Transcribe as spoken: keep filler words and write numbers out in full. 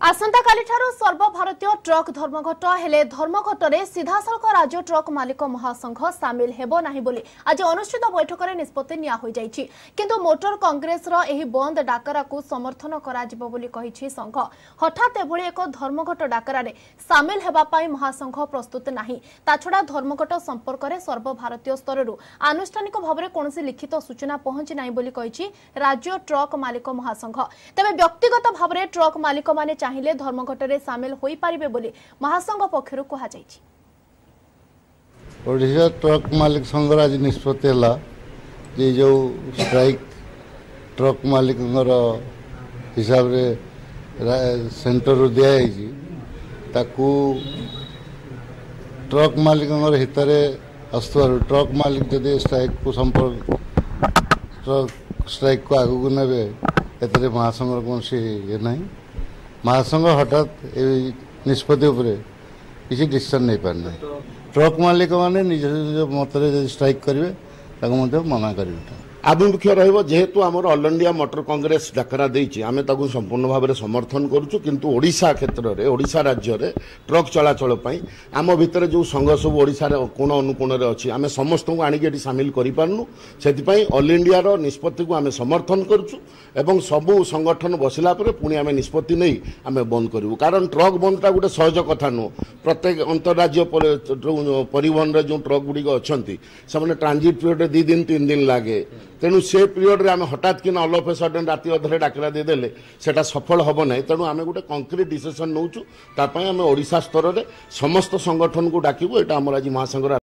आसंता कालिठारु सर्वभारतीय truck धर्मघट हेले धर्मघटरे सीधासलख राज्य truck मालिक महासंघ सामिल हेबो नाही बोली आज अनुष्ठित बैठक में निष्पत्ति निया होई जाइछि किंतु मोटर कांग्रेस रो एही बंद डाकरा को समर्थन करा जिवो बोली कहिछि संघ। हठात एभली एक धर्मघट डाकरा रे सामिल हेबा पई महासंघ प्रस्तुत नाही। ताछडा धर्मघट संपर्क रे सर्वभारतीय स्तर रु आनुष्ठानिक भाबरे कोनोसी लिखित सूचना पहुंची नाही बोली कहिछि राज्य ट्रक मालिक महासंघ। तबे व्यक्तिगत भाबरे ट्रक मालिक माने चाहिले धर्मघटरे सामिल होई पारिबे बोली महासंघ पक्षरु कहा जाइछि। ओडिशा ट्रक मालिक संघ आज निष्पत्ति हला जे जो स्ट्राइक ट्रक मालिक हिसाब रे सेंटर रु दिया है ताकू ट्रक मालिक हित आसुवर ट्रक मालिक जदि स्ट्राइक को संपर्क ट्रक स्ट्राइक को आगू नेबे एतरे महासंघ कौन ये ना महासंघ हठात निष्पत्ति किसी डिसीजन नहीं पारना। ट्रक मालिक माने निज निज मत स्ट्राइक करेंगे मना करेंगे आभिमुख्य रहेतु आमर ऑल इंडिया मोटर कांग्रेस डाकरा देछि आमे ताकू संपूर्ण भाव में समर्थन करूछु किंतु ओडिशा क्षेत्र रे ओडिशा राज्य रे ट्रक चलाचल पई आम भितर जो संघ सब ओडिशा रे कोण अनुकोण रे अछि आमे समस्त को आनिके एटी शामिल करि पारनु सेति पई ऑल इंडिया रो निष्पत्ति को आमे समर्थन करूछु एवं सबु संगठन बसिला परे पुनी आमे निष्पत्ति नै आमे बंद करिवु कारण ट्रक बंदटा गुटे सहज कथा नो प्रत्येक अंतरराज्य परिवहन रे जो ट्रक गुडी अछंती से ट्रांजिट पीरियड रे दो दिन तीन दिन लागे तेणु से पीरियड रे आमे हठात कि ऑल ऑफ ए सडन राति अधरे डाकरा दे देले सेटा सफल हबो नै तेणु आमे गुटे कंक्रीट डिसीजन नौचु ता पई आमे ओडिशा स्तर रे समस्त संगठन को डाकिबो एटा हमर आज महासंघ